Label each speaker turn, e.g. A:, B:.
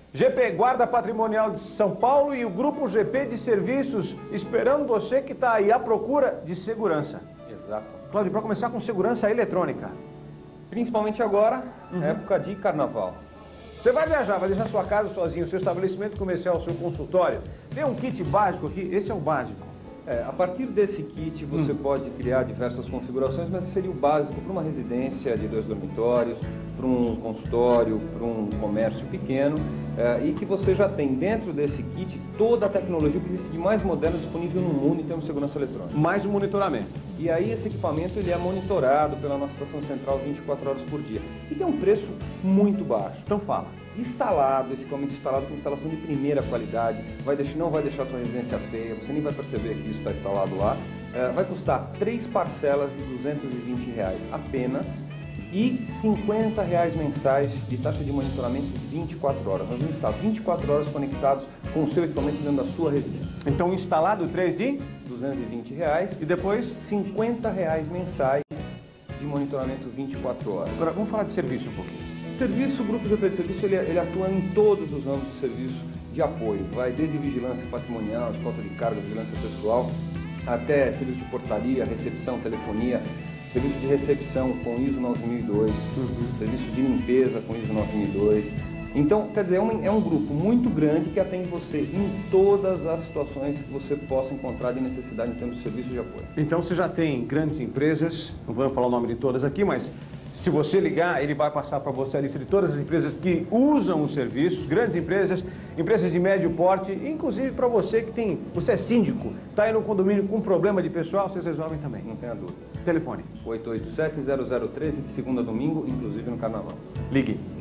A: GP, Guarda Patrimonial de São Paulo, e o Grupo GP de Serviços, esperando você que está aí à procura de segurança.
B: Exato.
A: Cláudio, para começar com segurança eletrônica.
B: Principalmente agora, época de carnaval.
A: Você vai viajar, vai deixar sua casa sozinho, seu estabelecimento comercial, seu consultório. Tem um kit básico aqui, esse é o básico.
B: A partir desse kit você pode criar diversas configurações, mas seria o básico para uma residência de 2 dormitórios, para um consultório, para um comércio pequeno, e que você já tem dentro desse kit toda a tecnologia que existe de mais moderna disponível no mundo em termos de segurança eletrônica.
A: Mais um monitoramento.
B: E aí esse equipamento ele é monitorado pela nossa estação central 24 horas por dia. E tem um preço muito baixo.
A: Então fala.
B: Instalado, esse equipamento instalado com instalação de primeira qualidade, não vai deixar sua residência feia, você nem vai perceber que isso está instalado lá. Vai custar 3 parcelas de R$220 apenas e R$50 mensais de taxa de monitoramento 24 horas. Nós vamos estar 24 horas conectados com o seu equipamento dentro da sua residência.
A: Então instalado 3 de
B: R$220
A: e depois
B: R$50 mensais de monitoramento 24 horas.
A: Agora vamos falar de serviço um pouquinho.
B: Serviço, o Grupo GP de Serviço, ele atua em todos os âmbitos de serviço de apoio. Vai desde vigilância patrimonial, de falta de carga, vigilância pessoal, até serviço de portaria, recepção, telefonia, serviço de recepção com ISO 9002, serviço de limpeza com ISO 9002. Então, quer dizer, é um grupo muito grande que atende você em todas as situações que você possa encontrar de necessidade em termos de serviço de apoio.
A: Então você já tem grandes empresas, não vamos falar o nome de todas aqui, mas se você ligar, ele vai passar para você a lista de todas as empresas que usam os serviços, grandes empresas, empresas de médio porte, inclusive para você que você é síndico, está aí no condomínio com problema de pessoal, vocês resolvem também.
B: Não tenha dúvida.
A: Telefone.
B: 887-0013, de segunda a domingo, inclusive no carnaval.
A: Ligue.